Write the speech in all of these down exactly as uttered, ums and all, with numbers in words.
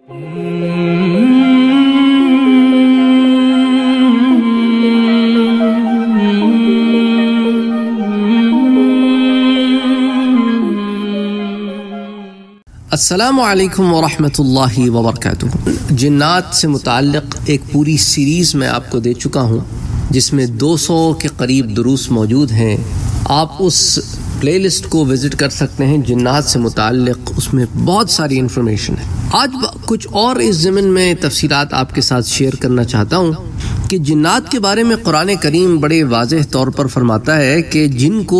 अस्सलामु अलैकुम वरहमतुल्लाहि वबरकातुहू। जिन्नात से मुताल्लिक़ एक पूरी सीरीज़ मैं आपको दे चुका हूँ जिसमें दो सौ के करीब दुरूस मौजूद हैं। आप उस प्लेलिस्ट को विज़िट कर सकते हैं जिन्नात से मुताल्लिक़, उसमें बहुत सारी इन्फॉर्मेशन है। आज कुछ और इस ज़मीन में तफसीलात आपके साथ शेयर करना चाहता हूँ कि जिन्नात के बारे में कुरान करीम बड़े वाज़ेह तौर पर फरमाता है कि जिनको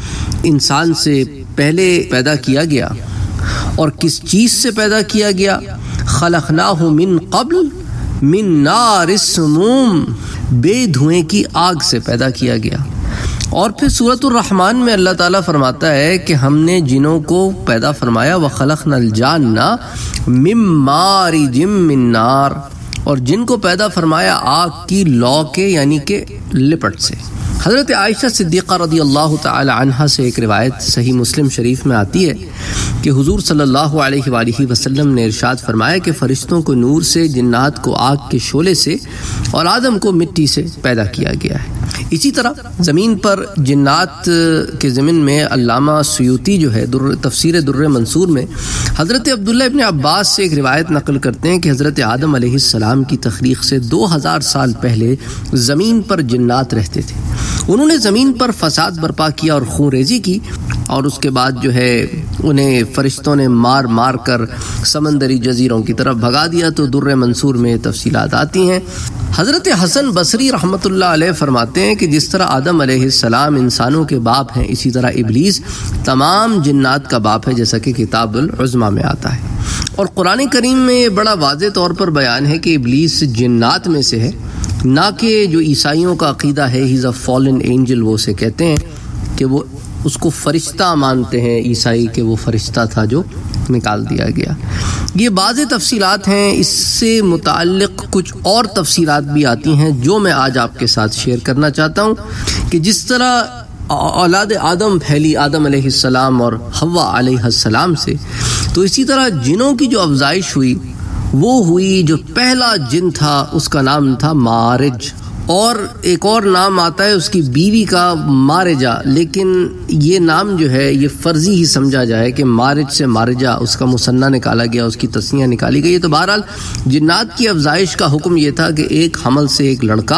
इंसान से पहले पैदा किया गया और किस चीज़ से पैदा किया गया, खलक़नाहु मिन क़ब्ल मिन नारिस समूम, बेधुएं की आग से पैदा किया गया। और फिर सूरतुर रहमान में अल्लाह ताला फरमाता है कि हमने जिनों को पैदा फरमाया, व खलक़नल जान्ना मिन मारिजिम मिन नार, और जिनको पैदा फरमाया आग की लौ के यानी के लिपट से। हज़रत आयशा सिद्दीक़ा रज़ियल्लाहु ताला अन्हा से एक रिवायत सही मुस्लिम शरीफ में आती है कि हुज़ूर सल्लल्लाहु अलैहि वसल्लम ने इरशाद फरमाया कि फ़रिश्तों को नूर से, जिन्नात को आग के शोले से और आदम को मिट्टी से पैदा किया गया है। इसी तरह ज़मीन पर जिन्नात के ज़मीन में अल्लामा सुयूती जो है दुर्र तफसीर दुर्र मंसूर में हज़रत अब्दुल्ला इब्न अब्बास से एक रिवायत नकल करते हैं कि हज़रत आदम अलैहिस्सलाम की तख्लीक़ से दो हज़ार साल पहले ज़मीन पर जिन्नात रहते थे। उन्होंने ज़मीन पर फसाद बर्पा किया और खून रेज़ी की, और उसके बाद जो है उन्हें फ़रिश्तों ने मार मार कर समंदरी जजीरों की तरफ भगा दिया। तो दुर्र मंसूर में तफसीलात आती हैं। हज़रत हसन बसरी रहमतुल्लाह अलैह फरमाते हैं कि जिस तरह आदम अलैहिस्सलाम इंसानों के बाप हैं, इसी तरह इब्लीस तमाम जिन्नात का बाप है, जैसा कि किताबुल उज़्मा में आता है। और कुरान करीम में ये बड़ा वाज़ेह तौर पर बयान है कि इब्लीस जिन्नात में से है, ना कि जो ईसाइयों का अक़ीदा है he is a fallen angel, वो से कहते हैं कि वो उसको फ़रिश्ता मानते हैं ईसाई, के वो फ़रिश्ता था जो निकाल दिया गया। ये बाज़ तफसीलात हैं। इससे मुताल्लिक़ कुछ और तफसीलात भी आती हैं जो मैं आज आपके साथ शेयर करना चाहता हूँ कि जिस तरह औलाद आदम फैली आदम अलैहिस्सलाम और हव्वा अलैहिस्सलाम से, तो इसी तरह जिनों की जो अफजाइश हुई वो हुई, जो पहला जिन था उसका नाम था मारिज, और एक और नाम आता है उसकी बीवी का मारिजा, लेकिन ये नाम जो है ये फ़र्ज़ी ही समझा जाए कि मारिज से मारिजा उसका मुसन्ना निकाला गया, उसकी तस्निया निकाली गई। तो बहरहाल जिन्नात की अफजाइश का हुक्म ये था कि एक हमल से एक लड़का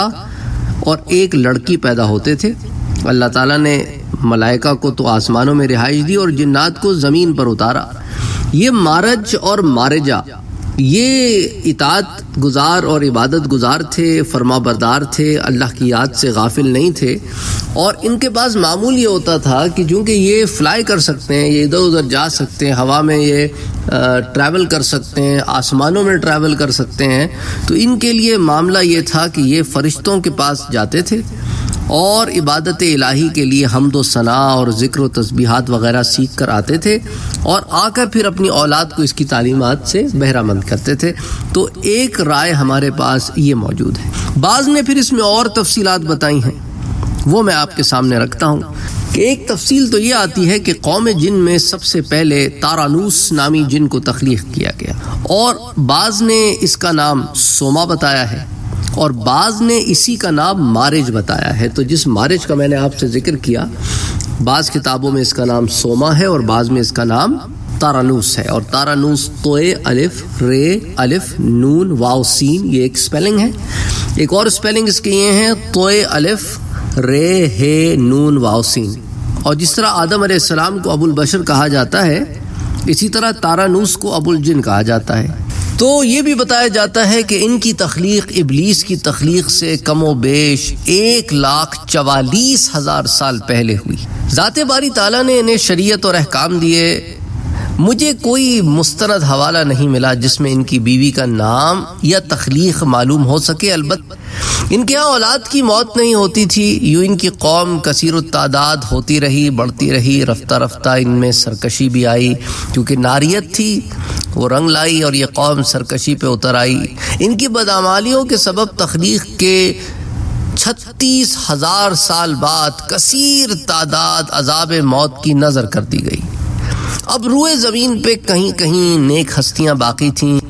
और एक लड़की पैदा होते थे। अल्लाह ताला ने मलाइका को तो आसमानों में रिहाइश दी और जिन्नात को ज़मीन पर उतारा। ये मारज और मारिजा ये इताअत गुजार और इबादत गुजार थे, फरमा बरदार थे, अल्लाह की याद से गाफिल नहीं थे। और इनके पास मामूल ये होता था कि चूँकि ये फ्लाई कर सकते हैं, ये इधर उधर जा सकते हैं, हवा में ये ट्रैवल कर सकते हैं, आसमानों में ट्रैवल कर सकते हैं, तो इनके लिए मामला ये था कि ये फ़रिश्तों के पास जाते थे और इबादत इलाही के लिए हम्द व सना और ज़िक्र व तस्बीहात वग़ैरह सीख कर आते थे और आकर फिर अपनी औलाद को इसकी तालीमात से बहरामंद करते थे। तो एक राय हमारे पास ये मौजूद है। बाज़ ने फिर इसमें और तफसीलात बताई हैं, वो मैं आपके सामने रखता हूँ कि एक तफसील तो ये आती है कि कौम जिन में सबसे पहले तारानूस नामी जिन को तख्लीक़ किया गया, और बाज़ ने इसका नाम सोमा बताया है और बाज़ ने इसी का नाम मारिज बताया है। तो जिस मारिज का मैंने आपसे जिक्र किया, बाज़ किताबों में इसका नाम सोमा है और बाज़ में इसका नाम तारानूस है। और तारानूस तोए अलिफ रे अलिफ नून वाव सीन, ये एक स्पेलिंग है। एक और स्पेलिंग इसके ये हैं तोए अलिफ रे हे नून वाव सीन। और जिस तरह आदम अलैहिस्सलाम को अबुल बशर कहा जाता है, इसी तरह तारानूस को अबुल जिन कहा जाता है। तो ये भी बताया जाता है कि इनकी तख्लीक़ इब्लीस की तख्लीक़ से कमो बेश एक लाख चवालीस हज़ार साल पहले हुई। ज़ाते बारी ताला ने इन्हें शरीयत और अहकाम दिए। मुझे कोई मुस्तनद हवाला नहीं मिला जिसमें इनकी बीवी का नाम या तख्लीक़ मालूम हो सके। अलबत्ता इनके यहाँ औलाद की मौत नहीं होती थी। यूँ इनकी कौम कसीर तादाद होती रही, बढ़ती रही। रफ्ता रफ्ता इनमें सरकशी भी आई, क्योंकि नारियत थी वो रंग लाई और ये कौम सरकशी पे उतर आई। इनकी बदअमालियों के सबब तख्लीक़ के छत्तीस हजार साल बाद कसीर तादाद अज़ाब मौत की नज़र कर दी गई। अब रूए ज़मीन पे कहीं कहीं नेक हस्तियाँ बाकी थीं,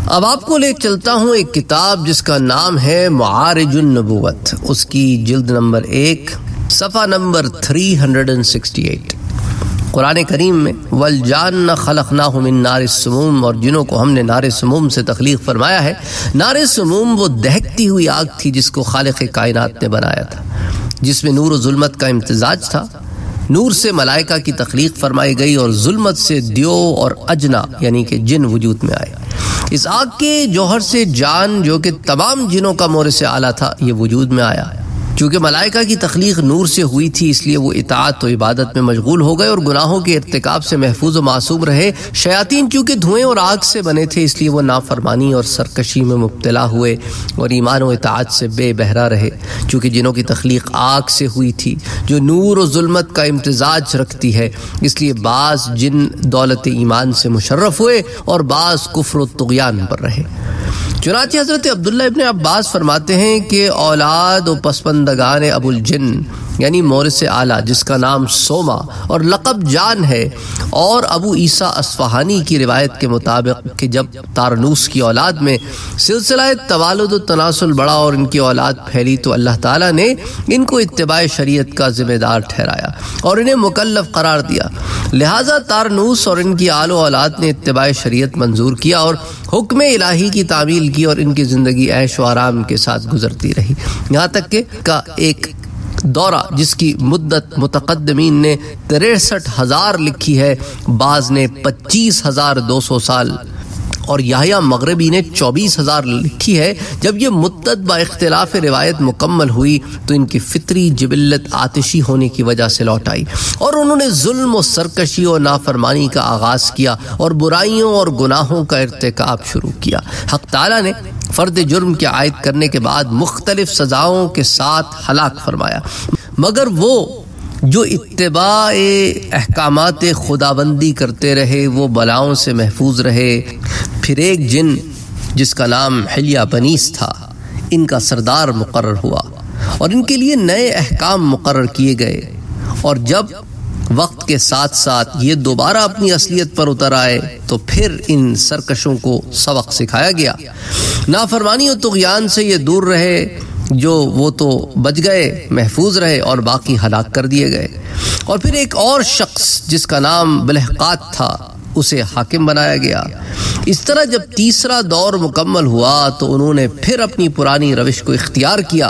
अब आपको ले चलता हूँ एक किताब जिसका नाम है मुआरिजुन नबुव्वत, उसकी जिल्द नंबर एक सफ़ा नंबर तीन सौ अड़सठ। कुरान करीम में वल जान्न खलक़नाहु मिन नारिस सुमूम, और जिनों को हमने नारे सुमूम से तख्लीक फरमाया है। नारे सुमूम वो दहकती हुई आग थी जिसको खालिक़ कायनात ने बनाया था, जिसमें नूर और जुल्मत का इम्तिजाज था। नूर से मलाइका की तख्लीक फरमाई गई और जुल्मत से दियो और अजना यानी कि जिन वजूद में आए। इस आग के जौहर से जान, जो कि तमाम जिनों का मोर से आला था, ये वजूद में आया। चूँकि मलाइका की तख्लीक नूर से हुई थी, इसलिए वो इताअत और इबादत में मशगूल हो गए और गुनाहों के इर्तिकाब से महफूज व मासूम रहे। शयातीन चूँकि धुएँ और आग से बने थे, इसलिए वो नाफरमानी और सरकशी में मुब्तला हुए और ईमान और इताअत से बेबहरा रहे। चूँकि जिनों की तख्लीक आग से हुई थी जो नूर और जुल्मत का इम्तिजाज रखती है, इसलिए बाज़ जिन दौलत ईमान से मुशर्रफ हुए और बाज़ कुफ्र और तुग़यान पर रहे। चुनांचे हज़रत अब्दुल्ला इब्न अब्बास फरमाते हैं कि औलाद व पसमंदगान अबुल जिन यानी मोर से आला, जिसका नाम सोमा और लक़ब जान है, और अबू ईसा अस्फ़हानी की रिवायत के मुताबिक कि जब तारनूस की औलाद में सिलसिला तवालुद व तनासुल बढ़ा और इनकी औलाद फैली, तो अल्लाह ताला ने इनको इत्तिबाए शरीयत का जिम्मेदार ठहराया और इन्हें मुकल्लफ करार दिया। लिहाजा तारनूस और इनकी आलो औलाद ने इत्तिबाए शरीयत मंजूर किया और हुक्म इलाही की तामील की और इनकी ज़िंदगी ऐश व आराम के साथ गुजरती रही, यहाँ तक कि का एक दौरा जिसकी मुद्दत मुतक़द्दिमीन ने तिरसठ हज़ार लिखी है, बाज़ ने पच्चीस हज़ार दो सौ साल और याह्या मग़रिबी ने चौबीस हज़ार लिखी है। जब ये मुद्दत बा इख्तिलाफ रिवायत मुकम्मल हुई तो इनकी फितरी जिबिल्लत आतिशी होने की वजह से लौट आई और उन्होंने जुल्म और सरकशी और नाफरमानी का आगाज़ किया और बुराइयों और गुनाहों का इर्तिकाब शुरू किया। हक़ ताला ने फ़र्द जुर्म के आयद करने के बाद मुख्तलिफ सज़ाओं के साथ हलाक फरमाया, मगर वो जो इत्तिबाए अहकामात खुदाबंदी करते रहे वो बलाओं से महफूज रहे। फिर एक जिन जिसका नाम हिल्या बनीस था, इनका सरदार मुकर्रर हुआ और इनके लिए नए अहकाम मुकर्रर किए गए, और जब वक्त के साथ साथ ये दोबारा अपनी असलियत पर उतर आए तो फिर इन सरकशों को सबक सिखाया गया। नाफरमानी और तुग़यान से ये दूर रहे, जो वो तो बच गए, महफूज रहे, और बाकी हलाक कर दिए गए। और फिर एक और शख्स जिसका नाम बिलहकात था, उसे हाकिम बनाया गया। इस तरह जब तीसरा दौर मुकम्मल हुआ तो उन्होंने फिर अपनी पुरानी रविश को इख्तियार किया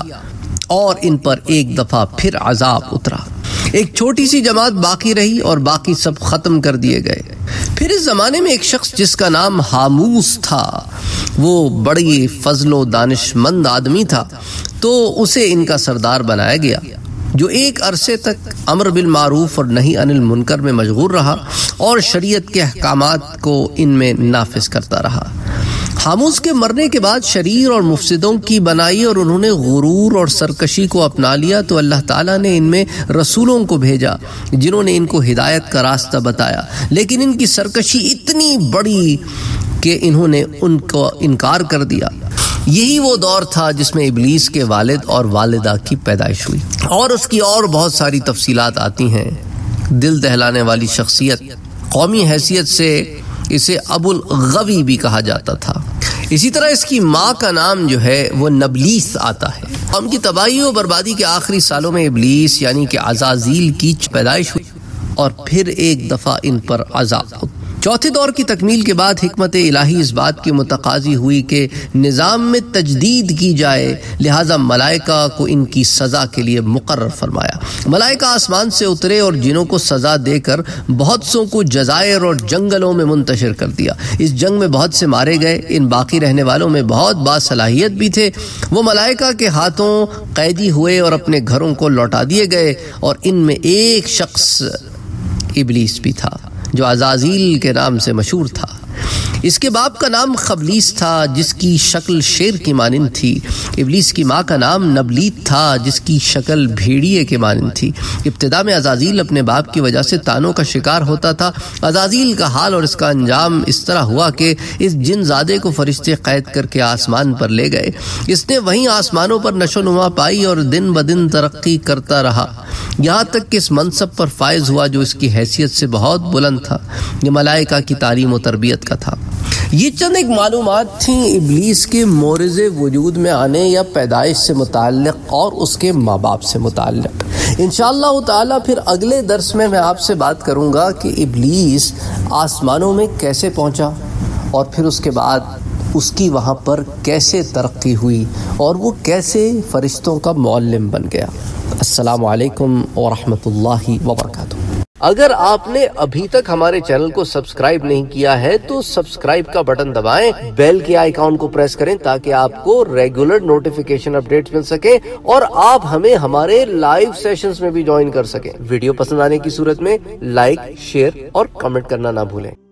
और इन पर एक दफ़ा फिर अजाब उतरा। एक छोटी सी जमात बाकी रही और बाकी सब ख़त्म कर दिए गए। फिर इस ज़माने में एक शख्स जिसका नाम हामूस था, वो बड़ी फजलो दानिशमंद आदमी था, तो उसे इनका सरदार बनाया गया, जो एक अरसे तक अम्र बिल मारूफ और नही अनिल मुनकर में मशगूल रहा और शरीयत के अहकामात को इनमें नाफिज करता रहा। हामूस के मरने के बाद शरीर और मुफसिदों की बनाई और उन्होंने गुरूर और सरकशी को अपना लिया, तो अल्लाह ताला ने इनमें रसूलों को भेजा जिन्होंने इनको हिदायत का रास्ता बताया, लेकिन इनकी सरकशी इतनी बड़ी कि इन्होंने उनको इनकार कर दिया। यही वो दौर था जिसमें इब्लीस के वालिद और वालिदा की पैदाइश हुई, और उसकी और बहुत सारी तफसीलात आती हैं। दिल दहलाने वाली शख्सियत, कौमी हैसियत से इसे अबुल गवी भी कहा जाता था। इसी तरह इसकी माँ का नाम जो है वो नबलीस आता है। कौम की तबाही और बर्बादी के आखिरी सालों में इब्लीस यानी कि अज़ाज़ील की पैदाइश हुई और फिर एक दफ़ा इन पर अज़ाब। चौथे दौर की तकमील के बाद हिकमत इलाही इस बात की मुतकाजी हुई कि निज़ाम में तजदीद की जाए, लिहाजा मलाइका को इनकी सज़ा के लिए मुकर्रर फरमाया। मलाइका आसमान से उतरे और जिनों को सज़ा देकर बहुत सौ को जज़ायर और जंगलों में मुंतशिर कर दिया। इस जंग में बहुत से मारे गए। इन बाकी रहने वालों में बहुत बासलाहियत भी थे। वो मलाइका के हाथों कैदी हुए और अपने घरों को लौटा दिए गए, और इनमें एक शख्स इब्लीस भी था जो अज़ाज़ील के नाम से मशहूर था। इसके बाप का नाम खबलीस था जिसकी शक्ल शेर की मानिंद थी। इब्लीस की माँ का नाम नबलीत था जिसकी शक्ल भेड़िए के मानिंद थी। इब्तिदा में अज़ाज़ील अपने बाप की वजह से तानों का शिकार होता था। अज़ाज़ील का हाल और इसका अंजाम इस तरह हुआ कि इस जिनज़ादे को फरिश्ते कैद करके आसमान पर ले गए। इसने वहीं आसमानों पर नशोनुमा पाई और दिन ब दिन तरक्की करता रहा, यहाँ तक कि इस मनसब पर फायज हुआ जो इसकी हैसियत से बहुत बुलंद था। ये मलाइका की तालीम और तरबियत का था। ये चंद एक मालूमात थी इब्लीस के मोरज़े वजूद में आने या पैदाइश से मुताल्लिक़ और उसके माँ बाप से मुताल्लिक़। इंशाअल्लाह ताला फिर अगले दर्स में मैं आपसे बात करूँगा कि इब्लीस आसमानों में कैसे पहुँचा और फिर उसके बाद उसकी वहाँ पर कैसे तरक्की हुई और वो कैसे फ़रिश्तों का मुअल्लिम बन गया। अस्सलामु अलैकुम व रहमतुल्लाहि व बरकातुहू। अगर आपने अभी तक हमारे चैनल को सब्सक्राइब नहीं किया है तो सब्सक्राइब का बटन दबाएं, बेल के आइकॉन को प्रेस करें ताकि आपको रेगुलर नोटिफिकेशन अपडेट्स मिल सके और आप हमें हमारे लाइव सेशंस में भी ज्वाइन कर सकें। वीडियो पसंद आने की सूरत में लाइक, शेयर और कमेंट करना ना भूलें।